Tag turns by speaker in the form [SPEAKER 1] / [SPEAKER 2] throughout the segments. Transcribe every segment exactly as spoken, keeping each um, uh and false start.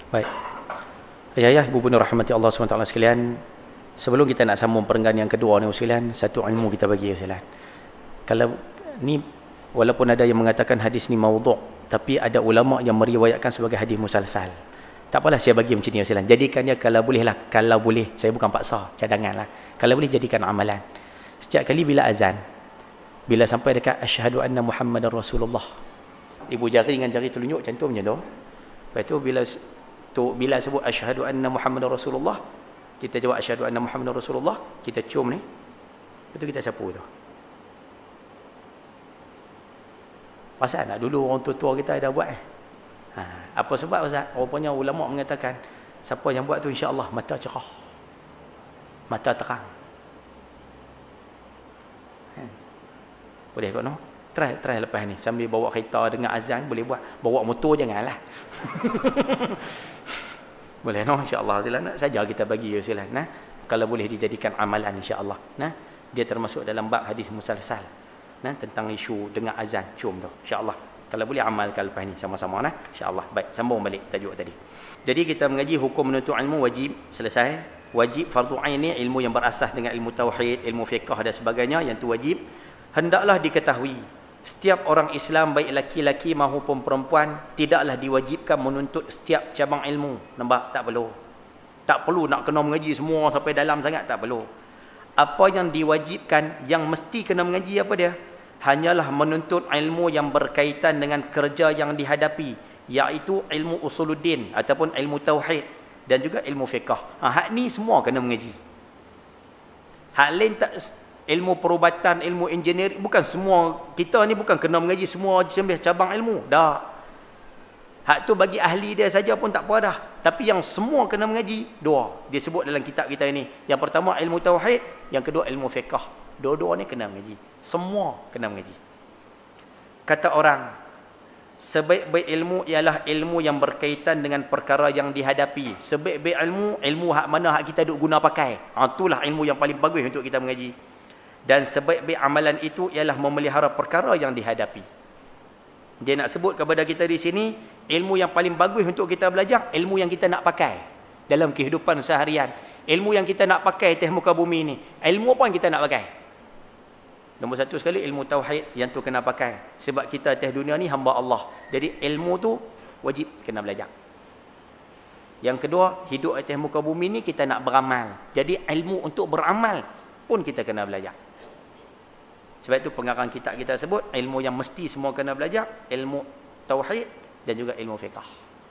[SPEAKER 1] Baik. Ayah-ayah, ibu bunda rahmati Allah subhanahu wa taala sekalian, sebelum kita nak sambung perenggan yang kedua ni sekalian, satu ilmu kita bagi sekalian. Kalau ni walaupun ada yang mengatakan hadis ni maudhu', tapi ada ulama yang meriwayatkan sebagai hadis musalsal. Tak apalah saya bagi macam ni sekalian. Jadikan dia kalau boleh lah, kalau boleh, saya bukan paksa, cadangan lah. Kalau boleh jadikan amalan. Setiap kali bila azan, bila sampai dekat asyhadu anna Muhammadar Rasulullah, ibu jari dengan jari telunjuk cantum macam tu. Lepas tu bila tu bila sebut asyhadu anna Muhammadar Rasulullah, kita jawab asyhadu anna Muhammadar Rasulullah, kita cium ni. Lepas tu kita sapu tu. Pasal nak dulu orang tua-tua kita ada buat eh. Ha, apa sebab Ustaz? Rupanya ulama mengatakan siapa yang buat tu insya-Allah mata cerah. Mata terang. Ha. Boleh kot no? Try try lepas ni sambil bawa kereta dengan azan boleh buat. Bawa motor janganlah. Boleh no insya-Allah silakan saja kita bagi silakan nah. Kalau boleh dijadikan amalan insya-Allah. Nah, dia termasuk dalam bab hadis musalsal. Nah, tentang isu dengan azan cium tu. Insya-Allah. Kalau boleh amalkan lepas ni sama-sama nah. Insya-Allah. Baik, sambung balik tajuk tadi. Jadi kita mengaji hukum menuntut ilmu wajib selesai. Wajib fardu ain ni ilmu yang berasas dengan ilmu tauhid, ilmu fiqh dan sebagainya yang tu wajib. Hendaklah diketahui setiap orang Islam baik laki-laki maupun perempuan tidaklah diwajibkan menuntut setiap cabang ilmu. Nampak? Tak perlu. Tak perlu nak kena mengaji semua sampai dalam sangat, tak perlu. Apa yang diwajibkan, yang mesti kena mengaji apa dia? Hanyalah menuntut ilmu yang berkaitan dengan kerja yang dihadapi, iaitu ilmu usuluddin ataupun ilmu tauhid dan juga ilmu fiqh. Ha, hak ni semua kena mengaji. Hak lain tak, ilmu perubatan, ilmu engineering, bukan semua, kita ni bukan kena mengaji semua jenis cabang ilmu. Dah. Hak tu bagi ahli dia saja pun tak apa dah. Tapi yang semua kena mengaji, dua. Dia sebut dalam kitab kita ini. Yang pertama ilmu tauhid, yang kedua ilmu fiqh. Dua-dua ni kena mengaji. Semua kena mengaji. Kata orang, sebaik-baik ilmu ialah ilmu yang berkaitan dengan perkara yang dihadapi. Sebaik-baik ilmu, ilmu hak mana hak kita duk guna pakai. Ha, itulah ilmu yang paling bagus untuk kita mengaji. Dan sebaik-baik amalan itu ialah memelihara perkara yang dihadapi. Dia nak sebut kepada kita di sini, ilmu yang paling bagus untuk kita belajar, ilmu yang kita nak pakai dalam kehidupan seharian. Ilmu yang kita nak pakai atas muka bumi ini. Ilmu apa yang kita nak pakai? Nombor satu sekali, ilmu tauhid yang tu kena pakai. Sebab kita atas dunia ni hamba Allah. Jadi ilmu tu wajib kena belajar. Yang kedua, hidup atas muka bumi ni kita nak beramal. Jadi ilmu untuk beramal pun kita kena belajar. Sebab itu pengarang kitab kita sebut, ilmu yang mesti semua kena belajar, ilmu tauhid dan juga ilmu fiqh.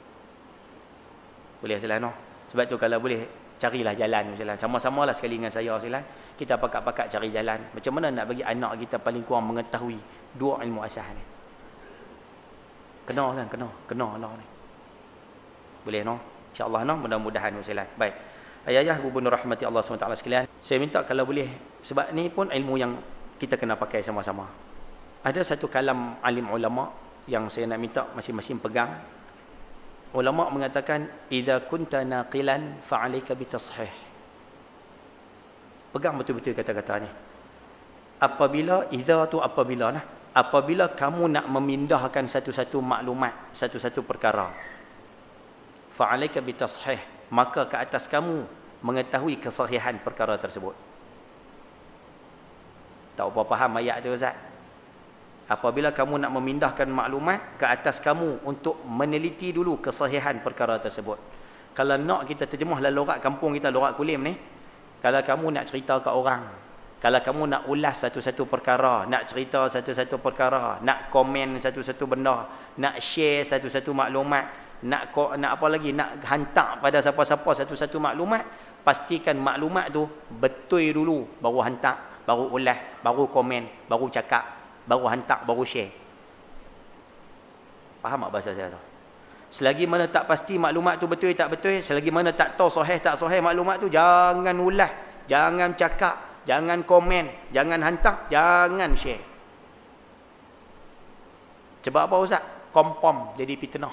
[SPEAKER 1] Boleh silakan no? Sebab tu kalau boleh, carilah jalan silakan. Sama-sama lah sekali dengan saya silakan. Kita pakat-pakat cari jalan. Macam mana nak bagi anak kita paling kurang mengetahui dua ilmu asas ni. Kena kan? Kena. Kena lah ni. Boleh no? InsyaAllah no? Mudah-mudahan silakan. Baik. Ayah-ayah, ibu bunda rahmati Allah subhanahu wa taala sekalian. Saya minta kalau boleh, sebab ni pun ilmu yang kita kena pakai sama-sama. Ada satu kalam alim ulama yang saya nak minta masing-masing pegang. Ulama mengatakan, idza kunta naqilan fa'alaika bitashih. Pegang betul-betul kata-kata ni. Apabila, idza tu apabila nah. Apabila kamu nak memindahkan satu-satu maklumat, satu-satu perkara, fa'alaika bitashih, maka ke atas kamu mengetahui kesahihan perkara tersebut. Tak apa faham ayat tu Ustaz? Apabila kamu nak memindahkan maklumat, ke atas kamu untuk meneliti dulu kesahihan perkara tersebut. Kalau nak kita terjemah lah lorat kampung kita, lorat kulim ni. Kalau kamu nak cerita ke orang, kalau kamu nak ulas satu-satu perkara, nak cerita satu-satu perkara, nak komen satu-satu benda, nak share satu-satu maklumat, nak nak apa lagi, nak hantar pada siapa-siapa satu-satu maklumat, pastikan maklumat tu betul dulu baru hantar. Baru ulas, baru komen, baru cakap, baru hantar, baru share. Faham tak bahasa saya tu? Selagi mana tak pasti maklumat tu betul tak betul, selagi mana tak tahu sahih tak sahih maklumat tu, jangan ulas, jangan cakap, jangan komen, jangan hantar, jangan share. Sebab apa Ustaz? Kompom jadi fitnah.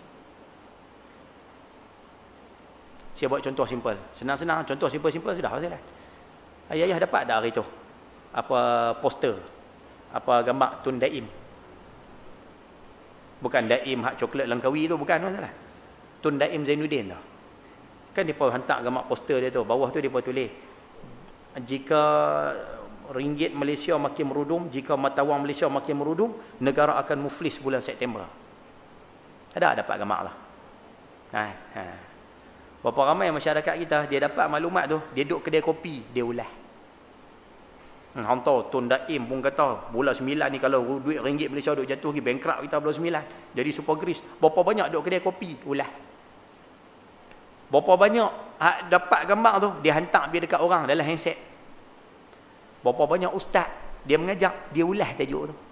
[SPEAKER 1] Saya buat contoh simple. Senang-senang, contoh simple-simple sudah Ustaz. Ayah-ayah dapat dah hari tu apa poster, apa gambar Tun Daim. Bukan Daim hak coklat Langkawi tu, bukan masalah. Tun Daim Zainuddin tu. Kan depa hantar gambar poster dia tu. Bawah tu depa tulis, jika ringgit Malaysia makin merudum, jika mata wang Malaysia makin merudum, negara akan muflis bulan September. Ada dapat gambar lah. Ha, ha. Berapa ramai masyarakat kita, dia dapat maklumat tu, dia duduk kedai kopi, dia ulas. Hmm, hang tahu Tun Daim pun kata bulan sembilan ni kalau duit ringgit Malaysia duk jatuh pergi bankrupt kita bulan sembilan. Jadi super gris. Berapa banyak duk kedai kopi, ulas. Berapa banyak ha, dapat gambar tu, dia hantar pergi dekat orang dalam handset. Berapa banyak ustaz dia mengajak, dia ulas tajuk tu.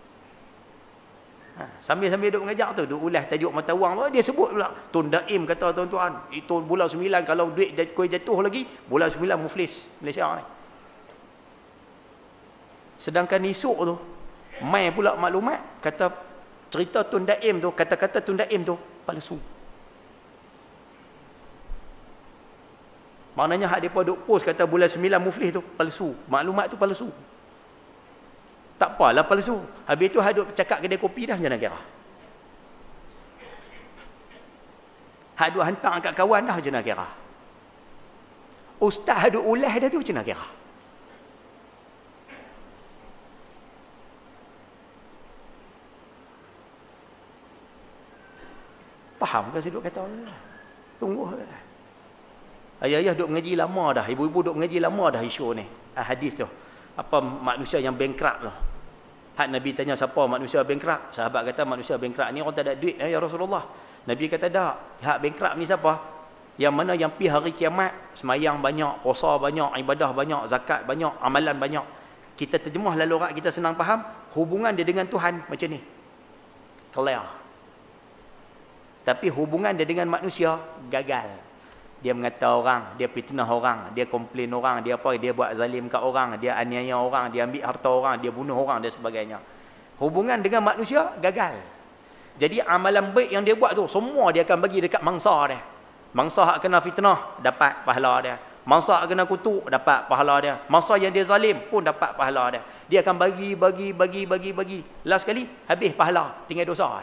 [SPEAKER 1] Ha, sambil-sambil duk mengajak tu, duk ulas tajuk mata wang tu, dia sebut pula Tun Daim kata tuan-tuan, itu bulan sembilan kalau duit kuih jatuh lagi, bulan sembilan muflis Malaysia ni. Sedangkan esok tu mai pula maklumat kata cerita Tun Daim tu, kata-kata Tun Daim tu palsu. Maknanya hak depa duk post kata bulan sembilan muflis tu palsu. Maklumat tu palsu. Tak apalah palsu. Habis tu hak duk cakap kedai kopi dah jangan kira. Hak duk hantar kat kawan dah jangan kira. Ustaz duk ulas dah tu jangan kira. Faham ke saya duk kata? Tunggu. Ayah-ayah duk mengaji lama dah, ibu-ibu duk mengaji lama dah isu ni. Hadis tu. Apa manusia yang bankrupt tu. Hak Nabi tanya siapa manusia bankrupt? Sahabat kata manusia bankrupt ni orang tak ada duit ya Rasulullah. Nabi kata tak. Hak bankrupt ni siapa? Yang mana yang pi hari kiamat, semayang banyak, puasa banyak, ibadah banyak, zakat banyak, amalan banyak. Kita terjemah lalu orang kita senang faham, hubungan dia dengan Tuhan macam ni. Clear. Tapi hubungan dia dengan manusia gagal. Dia mengata orang, dia fitnah orang, dia komplain orang, dia apa, dia buat zalim kat orang, dia aniaya orang, dia ambil harta orang, dia bunuh orang dan sebagainya. Hubungan dengan manusia gagal. Jadi amalan baik yang dia buat tu semua dia akan bagi dekat mangsa dia. Mangsa hak kena fitnah dapat pahala dia. Mangsa hak kena kutuk dapat pahala dia. Mangsa yang dia zalim pun dapat pahala dia. Dia akan bagi bagi bagi bagi bagi. Last sekali habis pahala, tinggal dosa.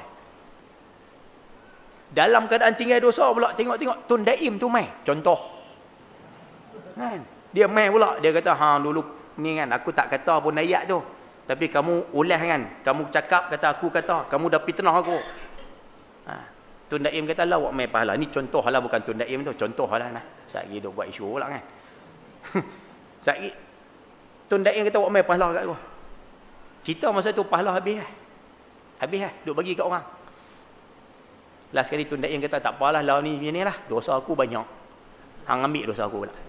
[SPEAKER 1] Dalam keadaan tinggal dosa pula, tengok-tengok Tun Daim tu mai. Contoh. Kan? Dia mai pula. Dia kata, ha dulu ni kan, aku tak kata pun ayat tu. Tapi kamu ulas kan. Kamu cakap, kata aku kata. Kamu dah fitnah aku. Ha. Tun Daim kata, lah awak mai pahala. Ni contoh lah, bukan Tun Daim tu. Contoh lah. Nah. Sekali dia buat isu pula kan. Sekali Tun Daim kata, awak mai pahala kat aku. Cerita masa tu pahala habis lah. Habis lah. Duk bagi kat orang. Last sekali Tun Daim kata, tak apalah lah ni macam ni lah. Dosa aku banyak. Hang ambil dosa aku pula.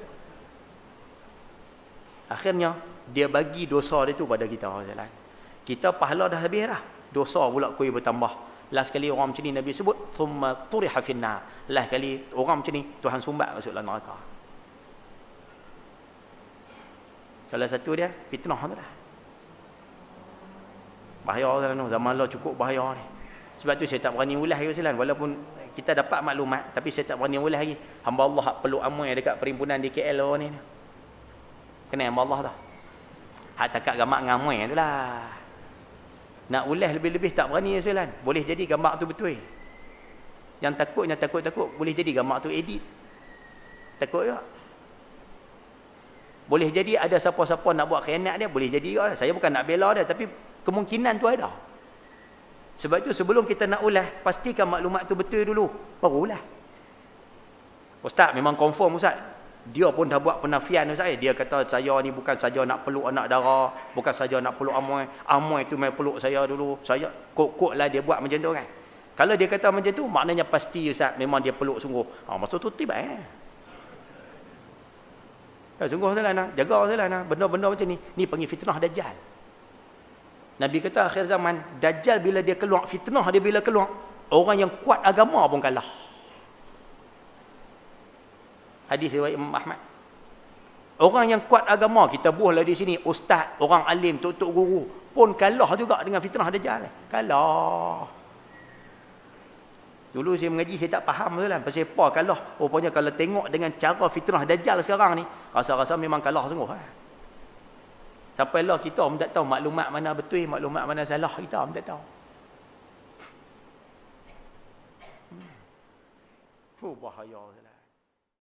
[SPEAKER 1] Akhirnya, dia bagi dosa dia tu pada kita. Kita pahala dah habis dah. Dosa pula kuih bertambah. Last sekali orang macam ni Nabi sebut, thumma turiha finnar. Last sekali orang macam ni, Tuhan sumbat masuk dalam neraka. Salah satu dia, fitnah tu dah. Bahaya kan, zaman lah cukup bahaya ni. Sebab tu saya tak berani ulas lagi Silan. Walaupun kita dapat maklumat, tapi saya tak berani ulas lagi. Hamba Allah peluk amai dekat perhimpunan di K L ni. Kena hamba Allah dah. Hak takat gambar ngamai tu lah. Nak ulas lebih-lebih tak berani Silan. Boleh jadi gambar tu betul. Yang takutnya takut-takut boleh jadi gambar tu edit. Takut juga. Boleh jadi ada siapa-siapa nak buat khianat dia, boleh jadi juga. Saya bukan nak bela dia, tapi kemungkinan tu ada. Sebab itu sebelum kita nak ulas, pastikan maklumat tu betul dulu, baru ulas. Ustaz memang confirm Ustaz. Dia pun dah buat penafian Ustaz. Dia kata saya ni bukan saja nak peluk anak dara, bukan saja nak peluk amai. Amai tu mai peluk saya dulu. Saya kok-kok lah dia buat macam tu kan. Kalau dia kata macam tu, maknanya pasti Ustaz memang dia peluk sungguh. Ha, maksud tu tiba eh. Ha, sungguh salah nak jaga salah nak benda-benda macam ni. Ni panggil fitnah dajjal. Nabi kata akhir zaman, Dajjal bila dia keluar, fitnah dia bila keluar, orang yang kuat agama pun kalah. Hadis riwayat Imam Ahmad. Orang yang kuat agama, kita buahlah di sini, ustaz, orang alim, tok-tok guru, pun kalah juga dengan fitnah Dajjal. Kalah. Dulu saya mengaji, saya tak faham tu lah. Pasal apa kalah? Rupanya kalau tengok dengan cara fitnah Dajjal sekarang ni, rasa-rasa memang kalah sungguh lah. Sampailah kita pun tak tahu maklumat mana betul, maklumat mana salah, kita pun tak tahu. Oh bahaya lah.